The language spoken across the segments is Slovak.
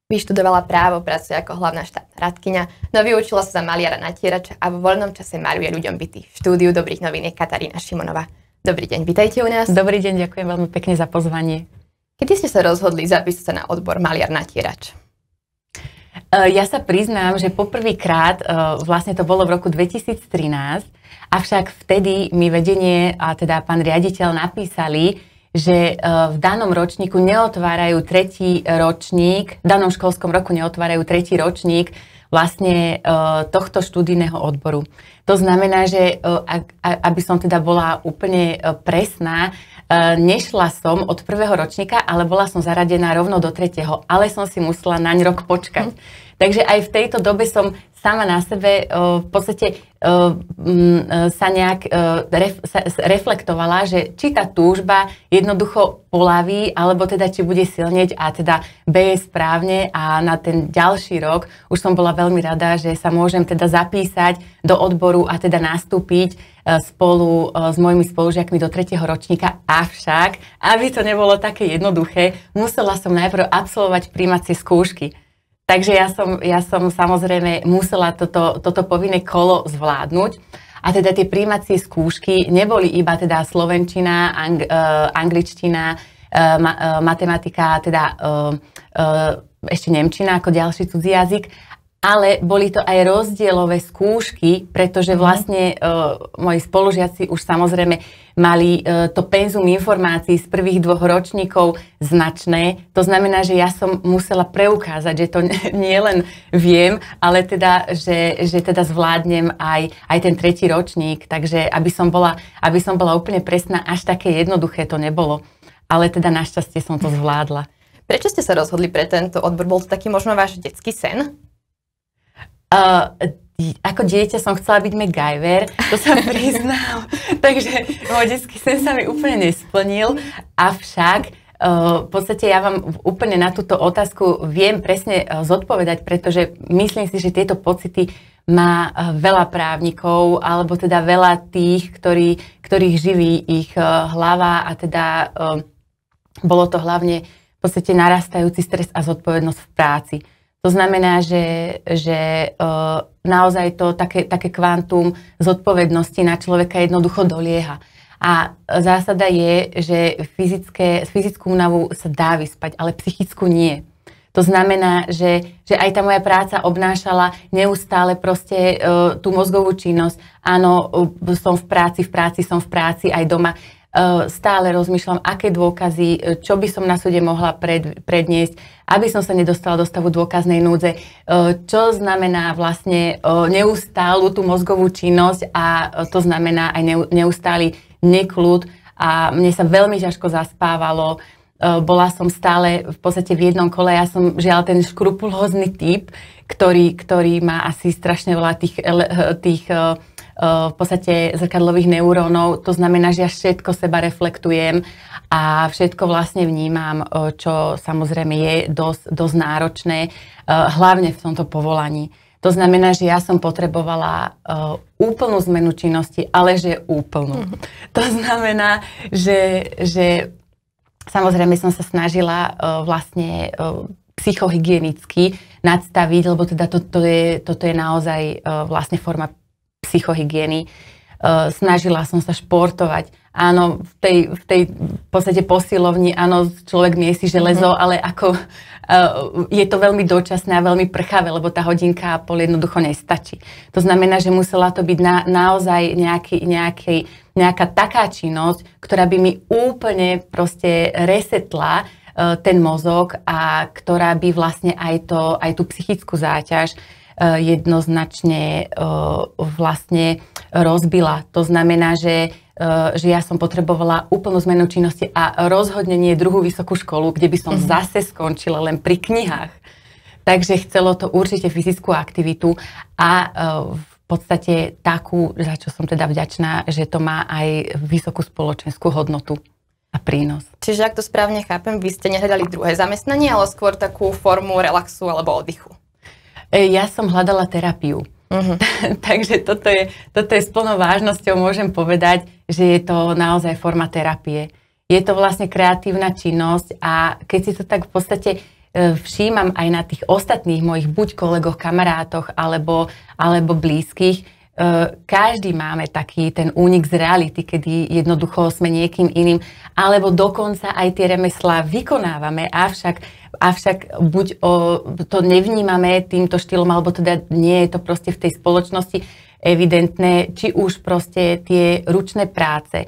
Vyštudovala právo, pracuje ako hlavná štátna radkyňa, no vyučila sa za maliara natierača a vo voľnom čase maluje ľuďom byty. V štúdiu Dobrých novín je Katarína Šimonová. Dobrý deň, vitajte u nás. Dobrý deň, ďakujem veľmi pekne za pozvanie. Kedy ste sa rozhodli zapísať sa na odbor maliar natierač? Ja sa priznám, že poprvýkrát, vlastne to bolo v roku 2013, avšak vtedy mi vedenie a teda pán riaditeľ napísali, že v danom ročníku neotvárajú tretí ročník, v danom školskom roku neotvárajú tretí ročník vlastne tohto študijného odboru. To znamená, že aby som teda bola úplne presná, nešla som od prvého ročníka, ale bola som zaradená rovno do tretieho, ale som si musela naň rok počkať. Takže aj v tejto dobe som sama na sebe v podstate sa nejak reflektovala, že či tá túžba jednoducho polaví, alebo teda či bude silnieť a teda B je správne a na ten ďalší rok už som bola veľmi rada, že sa môžem teda zapísať do odboru a teda nastúpiť spolu s mojimi spolužiakmi do tretieho ročníka. Avšak, aby to nebolo také jednoduché, musela som najprv absolvovať prijímacie skúšky. Takže ja som samozrejme musela toto povinné kolo zvládnuť. A teda tie prijímacie skúšky neboli iba teda slovenčina, angličtina, matematika, teda ešte nemčina ako ďalší cudzí jazyk, ale boli to aj rozdielové skúšky, pretože vlastne moji spolužiaci už samozrejme mali to penzum informácií z prvých dvoch ročníkov značné. To znamená, že ja som musela preukázať, že to nie len viem, ale teda, že teda zvládnem aj ten tretí ročník. Takže aby som bola úplne presná, až také jednoduché to nebolo. Ale teda našťastie som to zvládla. Prečo ste sa rozhodli pre tento odbor? Bol to taký možno váš detský sen? Ako dieťa som chcela byť MacGyver, to sa priznám. Takže môj detský sen sa mi úplne nesplnil, avšak v podstate ja vám úplne na túto otázku viem presne zodpovedať, pretože myslím si, že tieto pocity má veľa právnikov, alebo teda veľa tých, ktorých živí ich hlava a teda bolo to hlavne v podstate narastajúci stres a zodpovednosť v práci. To znamená, že naozaj to také kvantum zodpovednosti na človeka jednoducho dolieha. A zásada je, že fyzickú únavu sa dá vyspať, ale psychickú nie. To znamená, že aj tá moja práca obnášala neustále proste tú mozgovú činnosť. Áno, som v práci, som v práci aj doma. Stále rozmýšľam, aké dôkazy, čo by som na súde mohla predniesť, aby som sa nedostala do stavu dôkaznej núdze, čo znamená vlastne neustálu tú mozgovú činnosť a to znamená aj neustály nekľud a mne sa veľmi ťažko zaspávalo. Bola som stále v podstate v jednom kole, ja som žiaľ ten škrupulózny typ, ktorý má asi strašne veľa tých v podstate zrkadlových neurónov. To znamená, že ja všetko seba reflektujem a všetko vlastne vnímam, čo samozrejme je dosť náročné, hlavne v tomto povolaní. To znamená, že ja som potrebovala úplnú zmenu činnosti, ale že úplnú. To znamená, že samozrejme som sa snažila vlastne psychohygienicky nadstaviť, lebo teda toto je naozaj vlastne forma psychohygieny. Snažila som sa športovať. Áno, v tej podstate posilovni, áno, človek miesi železo, ale ako je to veľmi dočasné a veľmi prchavé, lebo tá hodinka a pol jednoducho nestačí. To znamená, že musela to byť naozaj nejaká taká činnosť, ktorá by mi úplne proste resetla ten mozog a ktorá by vlastne aj tú psychickú záťaž jednoznačne vlastne rozbila. To znamená, že ja som potrebovala úplnú zmenu činnosti a rozhodne nie druhú vysokú školu, kde by som zase skončila len pri knihách. Takže chcelo to určite fyzickú aktivitu a v podstate takú, za čo som teda vďačná, že to má aj vysokú spoločenskú hodnotu a prínos. Čiže ak to správne chápem, vy ste nehľadali druhé zamestnanie, ale skôr takú formu relaxu alebo oddychu. Ja som hľadala terapiu. Takže toto je s plnou vážnosťou, môžem povedať, že je to naozaj forma terapie. Je to vlastne kreatívna činnosť a keď si to tak v podstate všímam aj na tých ostatných mojich buď kolegoch, kamarátoch alebo blízkych, každý máme taký ten únik z reality, kedy jednoducho sme niekým iným, alebo dokonca aj tie remeslá vykonávame, avšak buď to nevnímame týmto štýlom, alebo teda nie je to proste v tej spoločnosti evidentné, či už proste tie ručné práce,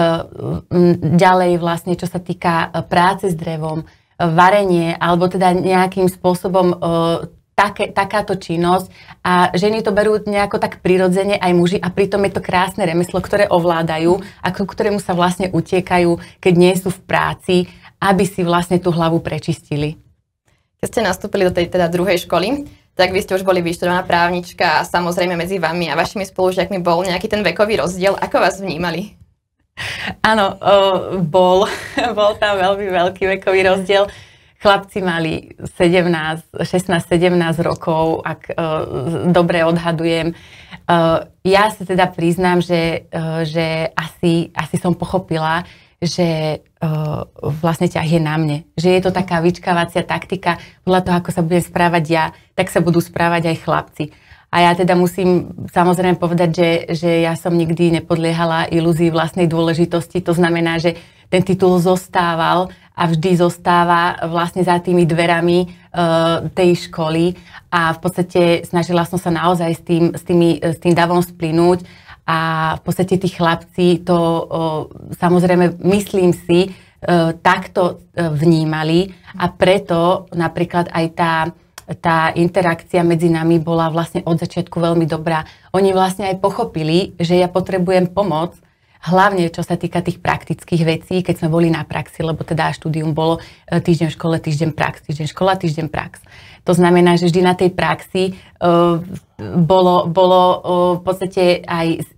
ďalej vlastne, čo sa týka práce s drevom, varenie, alebo teda nejakým spôsobom takáto činnosť a ženy to berú nejako tak prirodzene aj muži a pritom je to krásne remeslo, ktoré ovládajú a k ktorému sa vlastne utiekajú, keď nie sú v práci, aby si vlastne tú hlavu prečistili. Keď ste nastúpili do tej teda druhej školy, tak vy ste už boli vyštudovaná právnička a samozrejme medzi vami a vašimi spolužiakmi bol nejaký ten vekový rozdiel. Ako vás vnímali? Áno, bol tam veľmi veľký vekový rozdiel. Chlapci mali 16-17 rokov, ak dobre odhadujem. Ja sa teda priznám, že asi som pochopila, že vlastne ťah je na mne. Že je to taká vyčkávacia taktika. Podľa toho, ako sa budem správať ja, tak sa budú správať aj chlapci. A ja teda musím samozrejme povedať, že ja som nikdy nepodliehala ilúzii vlastnej dôležitosti. To znamená, že ten titul zostával a vždy zostáva vlastne za tými dverami tej školy a v podstate snažila som sa naozaj s tým davom splynúť a v podstate tí chlapci to samozrejme myslím si takto vnímali a preto napríklad aj tá interakcia medzi nami bola vlastne od začiatku veľmi dobrá. Oni vlastne aj pochopili, že ja potrebujem pomoc, hlavne čo sa týka tých praktických vecí, keď sme boli na praxi, lebo teda štúdium bolo týždeň v škole, týždeň prax, týždeň škola, týždeň prax. To znamená, že vždy na tej praxi bolo v podstate aj z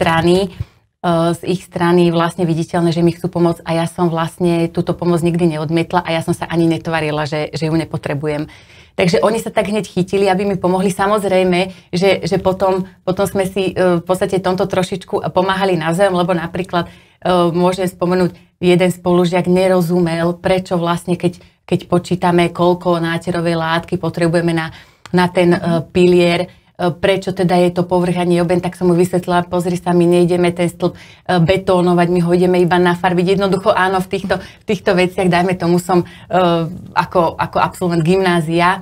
ich strany vlastne viditeľné, že mi chcú pomôcť a ja som vlastne túto pomoc nikdy neodmietla a ja som sa ani netvarila, že ju nepotrebujem. Takže oni sa tak hneď chytili, aby mi pomohli. Samozrejme, že potom sme si v podstate tomto trošičku pomáhali navzájom, lebo napríklad môžem spomenúť, jeden spolužiak nerozumel, prečo vlastne, keď počítame, koľko náterovej látky potrebujeme na ten pilier, prečo teda je to povrch a nie obeň, tak som mu vysvetlila, pozri sa, my nejdeme ten stĺp betónovať, my ho ideme iba nafarbiť. Jednoducho áno, v týchto veciach, dajme tomu som ako absolvent gymnázia,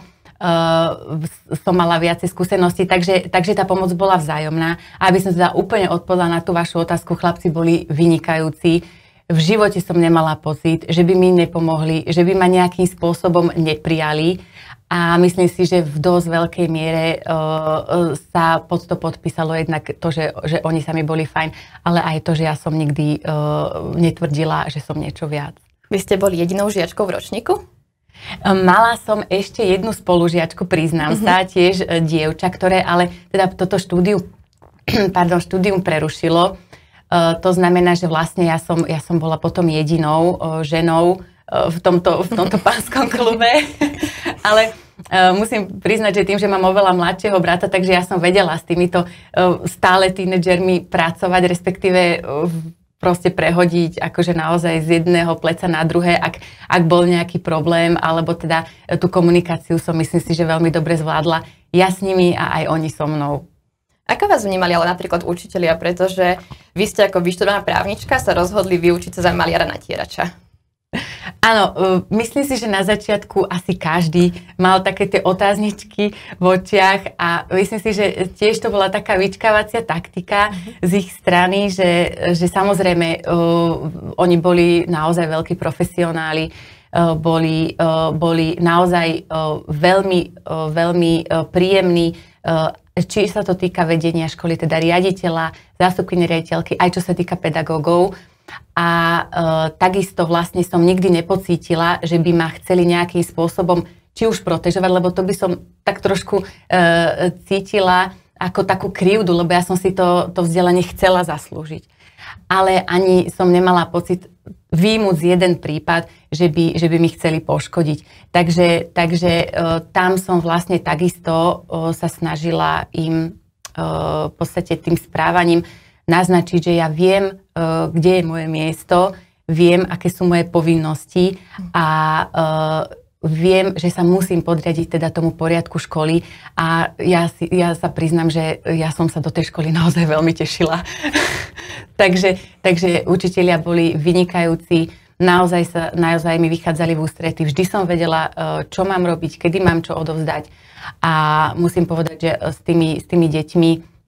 som mala viacej skúseností, takže tá pomoc bola vzájomná. A aby som teda úplne odpovedala na tú vašu otázku, chlapci boli vynikajúci. V živote som nemala pocit, že by mi nepomohli, že by ma nejakým spôsobom neprijali. A myslím si, že v dosť veľkej miere sa pod to podpísalo jednak to, že oni sami boli fajn, ale aj to, že ja som nikdy netvrdila, že som niečo viac. Vy ste boli jedinou žiačkou v ročníku? Mala som ešte jednu spolužiačku, priznám sa, tiež dievča, ktoré ale teda toto štúdium prerušilo. To znamená, že vlastne ja som bola potom jedinou ženou v tomto pánskom klube. Ale musím priznať, že tým, že mám oveľa mladšieho brata, takže ja som vedela s týmito stále tínedžermi pracovať, respektíve proste prehodiť akože naozaj z jedného pleca na druhé, ak bol nejaký problém, alebo teda tú komunikáciu som myslím si, že veľmi dobre zvládla ja s nimi a aj oni so mnou. Ako vás vnímali ale napríklad učitelia, pretože vy ste ako vyštudovaná právnička sa rozhodli vyučiť sa za maliara natierača? Áno, myslím si, že na začiatku asi každý mal také tie otázničky v očiach a myslím si, že tiež to bola taká vyčkávacia taktika z ich strany, že samozrejme oni boli naozaj veľkí profesionáli, boli naozaj veľmi príjemní, či sa to týka vedenia školy, teda riaditeľa, zástupkyne riaditeľky, aj čo sa týka pedagógov. A takisto vlastne som nikdy nepocítila, že by ma chceli nejakým spôsobom či už protežovať, lebo to by som tak trošku cítila ako takú krivdu, lebo ja som si to vzdelanie chcela zaslúžiť. Ale ani som nemala pocit výjmuť jeden prípad, že by mi chceli poškodiť. Takže tam som vlastne takisto sa snažila im v podstate tým správaním naznačiť, že ja viem, kde je moje miesto, viem, aké sú moje povinnosti a viem, že sa musím podriadiť teda tomu poriadku školy a ja sa priznám, že ja som sa do tej školy naozaj veľmi tešila. takže učitelia boli vynikajúci, naozaj mi vychádzali v ústrety. Vždy som vedela, čo mám robiť, kedy mám čo odovzdať a musím povedať, že s tými deťmi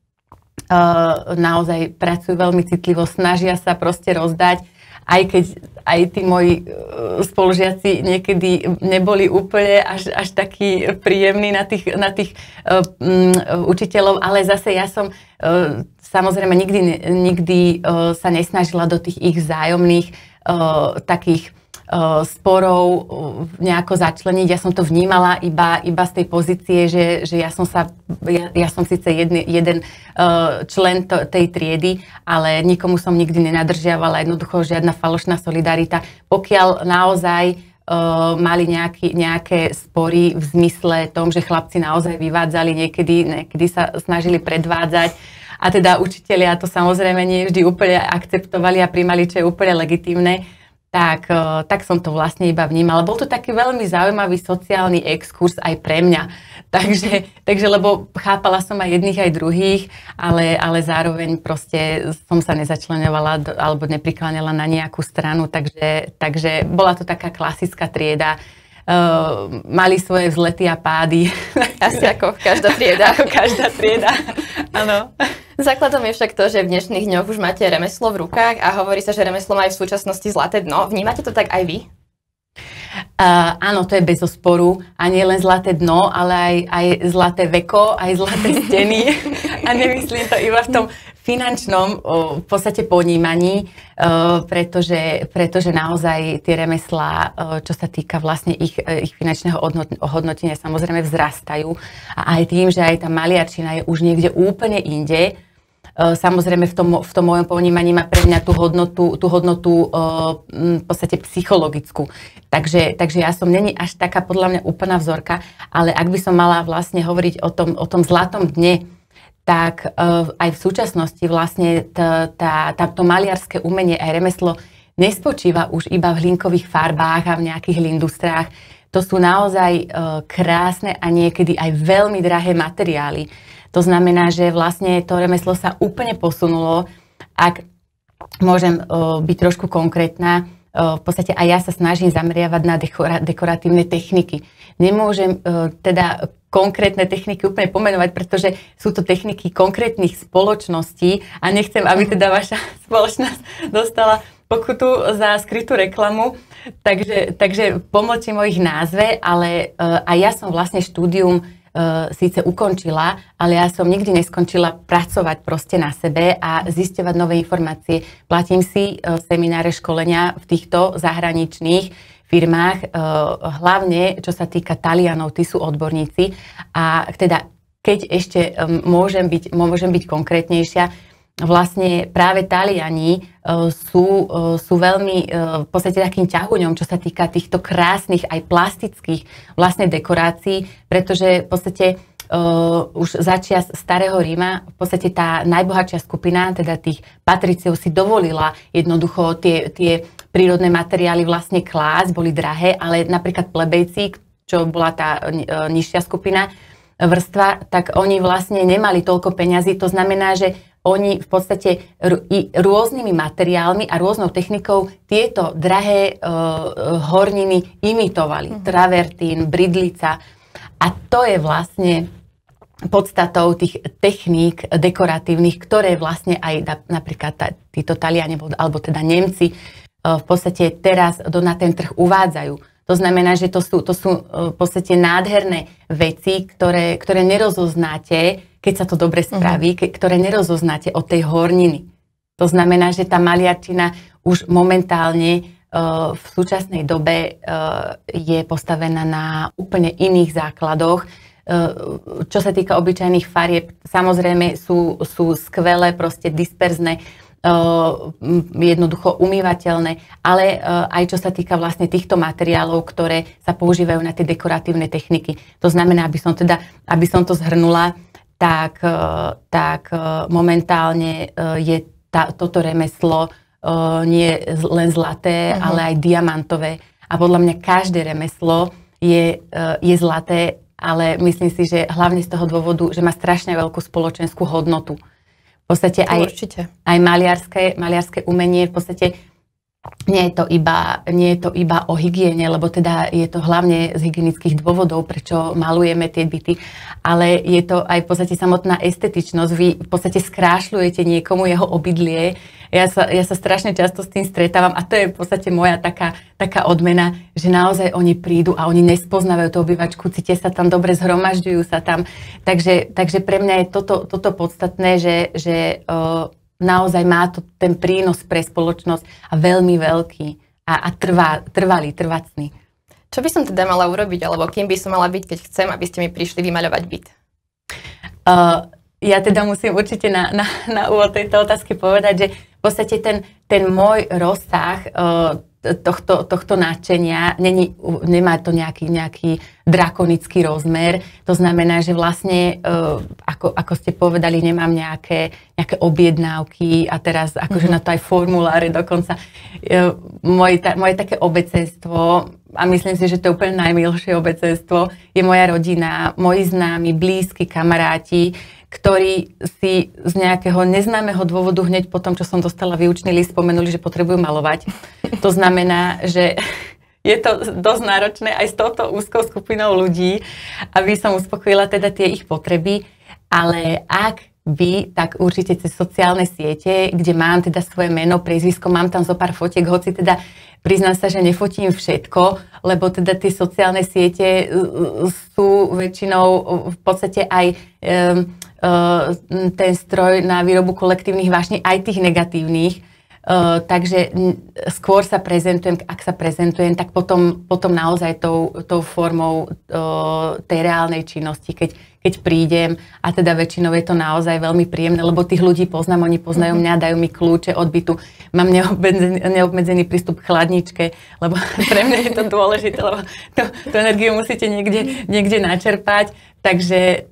naozaj pracujú veľmi citlivo, snažia sa proste rozdať, aj keď aj tí moji spolužiaci niekedy neboli úplne až takí príjemní na tých učiteľov, ale zase ja som samozrejme nikdy sa nesnažila do tých ich vzájomných takých sporov nejako začleniť. Ja som to vnímala iba z tej pozície, že ja som síce jeden člen tej triedy, ale nikomu som nikdy nenadržiavala, jednoducho žiadna falošná solidarita. Pokiaľ naozaj mali nejaké spory v zmysle tom, že chlapci naozaj vyvádzali, niekedy sa snažili predvádzať, a teda učitelia to samozrejme nie vždy úplne akceptovali a príjmali, čo je úplne legitímne, tak som to vlastne iba vnímala. Bol to taký veľmi zaujímavý sociálny exkurs aj pre mňa. Takže lebo chápala som aj jedných, aj druhých, ale zároveň proste som sa nezačleňovala alebo neprikláňala na nejakú stranu, takže bola to taká klasická trieda. Mali svoje vzlety a pády. Asi ako každá trieda. Ako každá trieda, áno. Základom je však to, že v dnešných dňoch už máte remeslo v rukách a hovorí sa, že remeslo má aj v súčasnosti zlaté dno. Vnímate to tak aj vy? Áno, to je bez osporu. A nie len zlaté dno, ale aj zlaté veko, aj zlaté steny. A nemyslím to iba v tom finančnom v podstate ponímaní, pretože naozaj tie remeslá, čo sa týka vlastne ich finančného ohodnotenia, samozrejme vzrastajú. A aj tým, že aj tá maliarčina je už niekde úplne inde, samozrejme v tom mojom ponímaní má pre mňa tú hodnotu v podstate psychologickú. Takže ja som není až taká podľa mňa úplná vzorka, ale ak by som mala vlastne hovoriť o tom zlatom dne, tak aj v súčasnosti vlastne to maliarské umenie aj remeslo nespočíva už iba v hlinkových farbách a v nejakých lindustrách. To sú naozaj krásne a niekedy aj veľmi drahé materiály. To znamená, že vlastne to remeslo sa úplne posunulo. Ak môžem byť trošku konkrétna, v podstate aj ja sa snažím zameriavať na dekoratívne techniky. Nemôžem teda konkrétne techniky úplne pomenovať, pretože sú to techniky konkrétnych spoločností a nechcem, aby teda vaša spoločnosť dostala pokutu za skrytú reklamu. Takže pomlčím o ich názve, ale aj ja som vlastne štúdium síce ukončila, ale ja som nikdy neskončila pracovať proste na sebe a zisťovať nové informácie. Platím si semináre, školenia v týchto zahraničných firmách, hlavne čo sa týka Talianov, tí sú odborníci a teda keď ešte môžem byť konkrétnejšia, vlastne práve Taliani sú veľmi v podstate takým ťahuňom, čo sa týka týchto krásnych aj plastických vlastne dekorácií, pretože v podstate už začias starého Ríma v podstate tá najbohatšia skupina, teda tých patriciov si dovolila jednoducho tie prírodné materiály vlastne klásť, boli drahé, ale napríklad plebejci, čo bola tá nižšia skupina vrstva, tak oni vlastne nemali toľko peňazí, to znamená, že oni v podstate rôznymi materiálmi a rôznou technikou tieto drahé horniny imitovali. Travertín, bridlica. A to je vlastne podstatou tých techník dekoratívnych, ktoré vlastne aj napríklad títo Taliani alebo teda Nemci v podstate teraz na ten trh uvádzajú. To znamená, že to sú v podstate nádherné veci, ktoré nerozoznáte, keď sa to dobre spraví, ktoré nerozoznáte od tej horniny. To znamená, že tá maliarčina už momentálne v súčasnej dobe je postavená na úplne iných základoch. Čo sa týka obyčajných farieb, samozrejme sú skvelé, proste disperzné, jednoducho umývateľné, ale aj čo sa týka vlastne týchto materiálov, ktoré sa používajú na tie dekoratívne techniky. To znamená, aby som to zhrnula, tak momentálne je toto remeslo nie len zlaté, ale aj diamantové. A podľa mňa každé remeslo je zlaté, ale myslím si, že hlavne z toho dôvodu, že má strašne veľkú spoločenskú hodnotu. V podstate aj maliarské umenie, v podstate nie je to iba o hygiene, lebo teda je to hlavne z hygienických dôvodov, prečo malujeme tie byty, ale je to aj v podstate samotná estetičnosť. Vy v podstate skrášľujete niekomu jeho obydlie. Ja sa strašne často s tým stretávam a to je v podstate moja taká odmena, že naozaj oni prídu a oni nespoznávajú tú obývačku, cítia sa tam dobre, zhromažďujú sa tam. Takže pre mňa je toto podstatné, že naozaj má to ten prínos pre spoločnosť a veľmi veľký a trvacný. Čo by som teda mala urobiť, alebo kým by som mala byť, keď chcem, aby ste mi prišli vymaľovať byt? Ja teda musím určite na úvod tejto otázky povedať, že v podstate ten môj rozsah tohto nadšenia nemá to nejaký drakonický rozmer. To znamená, že vlastne, ako ste povedali, nemám nejaké objednávky a teraz akože na to aj formuláre dokonca. Moje také obecenstvo, a myslím si, že to je úplne najmilšie obecenstvo, je moja rodina, moji známi, blízki kamaráti, ktorí si z nejakého neznámeho dôvodu hneď po tom, čo som dostala výučný list, spomenuli, že potrebujú malovať. To znamená, že je to dosť náročné aj s touto úzkou skupinou ľudí, aby som uspokojila teda tie ich potreby, ale ak vy, tak určite cez sociálne siete, kde mám teda svoje meno, priezvisko, mám tam zo pár fotiek, hoci teda priznám sa, že nefotím všetko, lebo teda tie sociálne siete sú väčšinou v podstate aj ten stroj na výrobu kolektívnych vášní, aj tých negatívnych. Takže skôr sa prezentujem, ak sa prezentujem, tak potom naozaj tou formou tej reálnej činnosti, keď prídem, a teda väčšinou je to naozaj veľmi príjemné, lebo tých ľudí poznám, oni poznajú mňa, dajú mi kľúče od bytu, mám neobmedzený prístup k chladničke, lebo pre mňa je to dôležité, lebo tú energiu musíte niekde načerpať, takže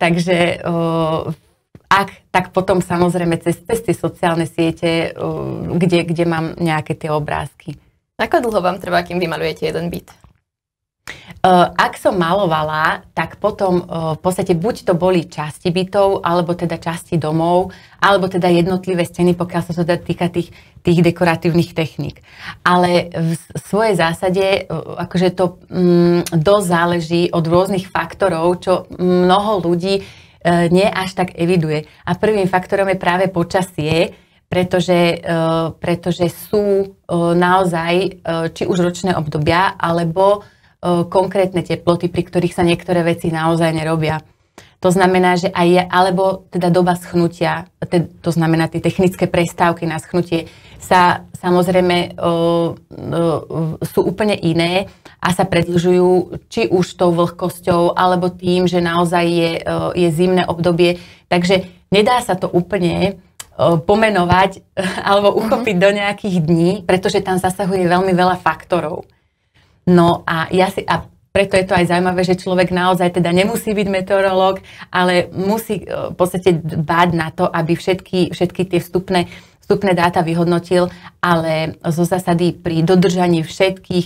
tak potom samozrejme cez tie sociálne siete, kde mám nejaké tie obrázky. Ako dlho vám trvá, kým vymalujete jeden byt? Ak som malovala, tak potom v podstate buď to boli časti bytov, alebo teda časti domov, alebo teda jednotlivé steny, pokiaľ sa to teda týka tých dekoratívnych techník. Ale v svojej zásade akože to dosť záleží od rôznych faktorov, čo mnoho ľudí nie až tak eviduje. A prvým faktorom je práve počasie, pretože sú naozaj či už ročné obdobia, alebo konkrétne teploty, pri ktorých sa niektoré veci naozaj nerobia. To znamená, že alebo teda doba schnutia, to znamená tie technické prestávky na schnutie, sa samozrejme sú úplne iné a sa predĺžujú či už tou vlhkosťou, alebo tým, že naozaj je zimné obdobie. Takže nedá sa to úplne pomenovať alebo uchopiť do nejakých dní, pretože tam zasahuje veľmi veľa faktorov. No a preto je to aj zaujímavé, že človek naozaj teda nemusí byť meteorológ, ale musí v podstate dbať na to, aby všetky tie vstupné dáta vyhodnotil, ale zo zásady pri dodržaní všetkých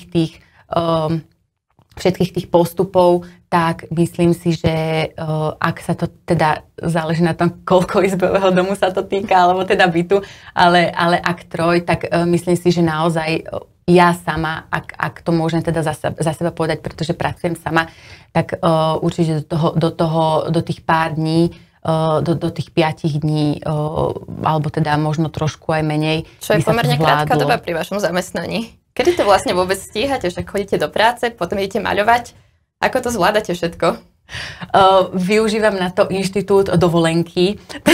tých postupov, tak myslím si, že ak sa to teda záleží na tom, koľko izbového domu sa to týka, alebo teda bytu, ale ak troj, tak myslím si, že naozaj ja sama, ak to môžem teda za seba povedať, pretože pracujem sama, tak určite do tých pár dní, do tých 5 dní, alebo teda možno trošku aj menej. Čo je pomerne krátka doba pri vašom zamestnaní. Kedy to vlastne vôbec stíhate, že chodíte do práce, potom idete maľovať? Ako to zvládate všetko? Využívam na to inštitút dovolenky.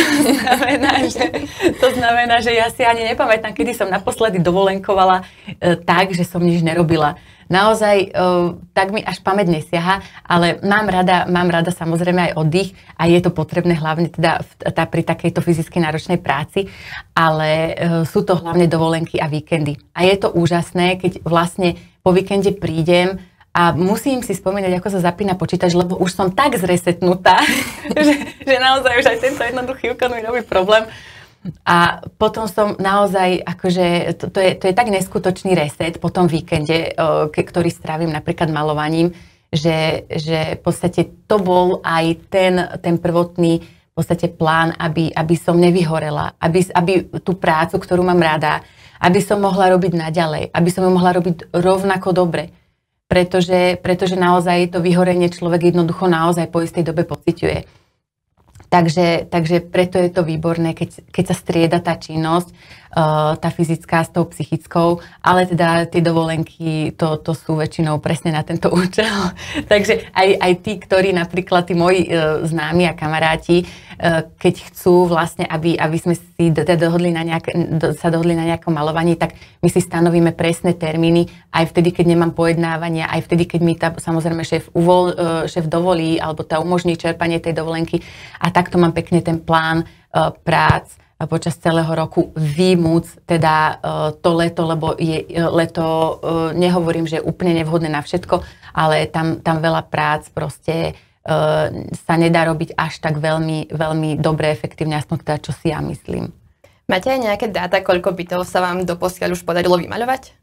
To znamená, že ja si ani nepamätám, kedy som naposledy dovolenkovala tak, že som nič nerobila. Naozaj, tak mi až pamäť nesiaha, ale mám rada samozrejme aj oddych a je to potrebné hlavne teda pri takejto fyzicky náročnej práci, ale sú to hlavne dovolenky a víkendy. A je to úžasné, keď vlastne po víkende prídem a musím si spomínať, ako sa zapína počítač, lebo už som tak zresetnutá, že naozaj už aj tento jednoduchý úkon mi robí problém. A potom som naozaj, akože, to je tak neskutočný reset po tom víkende, ktorý strávim napríklad malovaním, že v podstate to bol aj ten prvotný v podstate plán, aby som nevyhorela, aby tú prácu, ktorú mám rada, aby som mohla robiť naďalej, aby som ju mohla robiť rovnako dobre. Pretože naozaj to vyhorenie človek jednoducho naozaj po istej dobe pociťuje. Takže preto je to výborné, keď sa strieda tá činnosť, tá fyzická s tou psychickou, ale teda tie dovolenky, to sú väčšinou presne na tento účel. Takže aj tí, ktorí napríklad, tí moji známi a kamaráti, keď chcú vlastne, aby sme si sa dohodli na nejakom malovaní, tak my si stanovíme presné termíny, aj vtedy, keď nemám pojednávania, aj vtedy, keď mi samozrejme šéf dovolí, alebo umožní čerpanie tej dovolenky. A takto mám pekne ten plán prác počas celého roku vymôcť teda to leto, lebo leto, nehovorím, že je úplne nevhodné na všetko, ale tam veľa prác proste sa nedá robiť až tak veľmi, veľmi dobre, efektívne, aspoň teda, čo si ja myslím. Máte aj nejaké dáta, koľko bytov sa vám doposiaľ už podarilo vymaľovať?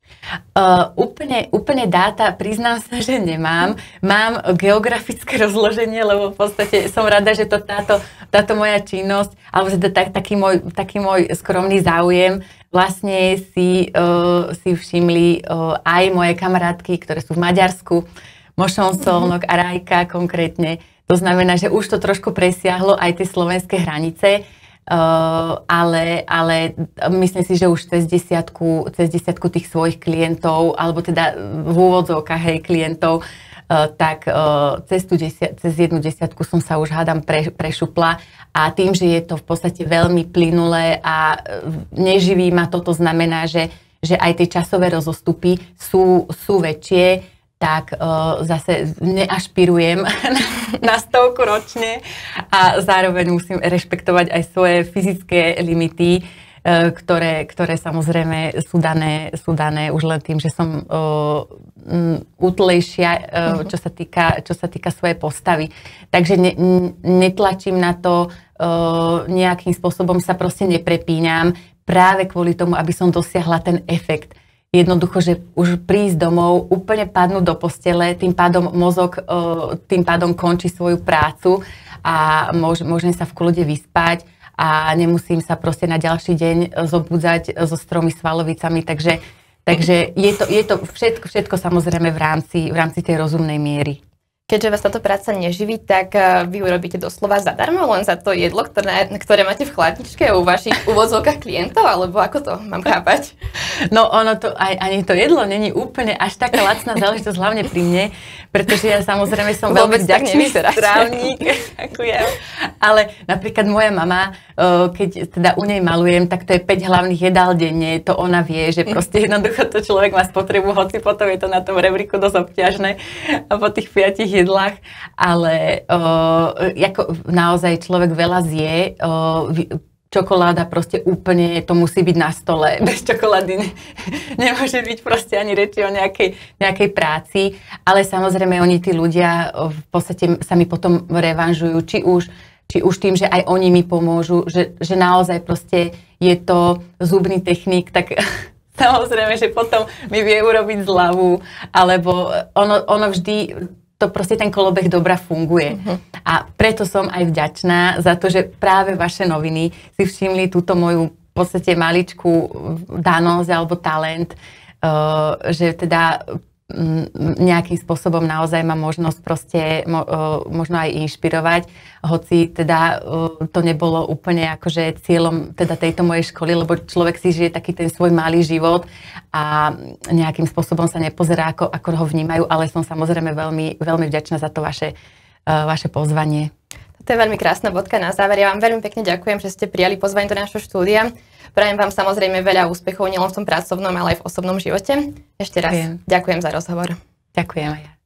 Úplne dáta, priznám sa, že nemám. Mám geografické rozloženie, lebo v podstate som rada, že táto moja činnosť, alebo teda taký môj skromný záujem vlastne si všimli aj moje kamarátky, ktoré sú v Maďarsku, Mošon, Solnok a Rajka konkrétne. To znamená, že už to trošku presiahlo aj tie slovenské hranice, ale myslím si, že už cez desiatku tých svojich klientov, alebo teda v úvodzovkách klientov, tak cez jednu desiatku som sa už hádam prešupla a tým, že je to v podstate veľmi plynulé a neživí ma to znamená, že aj tie časové rozostupy sú väčšie, tak zase neašpirujem na 100 ročne a zároveň musím rešpektovať aj svoje fyzické limity, ktoré samozrejme sú dané už len tým, že som útlejšia, čo sa týka svojej postavy. Takže netlačím na to, nejakým spôsobom sa proste neprepíňam práve kvôli tomu, aby som dosiahla ten efekt. Jednoducho, že už prísť domov, úplne padnúť do postele, tým pádom mozog tým pádom končí svoju prácu a môžem sa v kľude vyspať a nemusím sa proste na ďalší deň zobudzať so 3 svalovicami, takže je to všetko samozrejme v rámci tej rozumnej miery. Keďže vás táto práca neživí, tak vy urobíte doslova zadarmo len za to jedlo, ktoré máte v chladničke u vašich úvodzovkách klientov, alebo ako to mám chápať? No ono to, ani to jedlo není úplne až taká lacná záležitosť, hlavne pri mne, pretože ja samozrejme som veľmi vďačný strávnik, ďakujem. Ale napríklad moja mama, keď teda u nej malujem, tak to je 5 hlavných jedál denne, to ona vie, že proste jednoducho to človek má spotrebu, hoci potom je to na tom rebríku dosť obťažné a po tých 5 jedlách, ale ako naozaj človek veľa zje, čokoláda proste úplne, to musí byť na stole, bez čokolády nemôže byť proste ani reči o nejakej práci, ale samozrejme oni tí ľudia v podstate sa mi potom revanžujú, či už tým, že aj oni mi pomôžu, že naozaj proste je to zubný technik, tak samozrejme, že potom mi vie urobiť zľavu, alebo ono vždy to proste ten kolobeh dobra funguje. A preto som aj vďačná za to, že práve vaše noviny si všimli túto moju v podstate maličkú danosť alebo talent, že teda nejakým spôsobom naozaj mám možnosť proste možno aj inšpirovať, hoci teda to nebolo úplne akože cieľom teda tejto mojej školy, lebo človek si žije taký ten svoj malý život a nejakým spôsobom sa nepozerá, ako ho vnímajú, ale som samozrejme veľmi, veľmi vďačná za to vaše pozvanie. To je veľmi krásna bodka na záver. Ja vám veľmi pekne ďakujem, že ste prijali pozvanie do nášho štúdia. Prajem vám samozrejme veľa úspechov nielen v tom pracovnom, ale aj v osobnom živote. Ešte raz ďakujem za rozhovor. Ďakujem aj ja.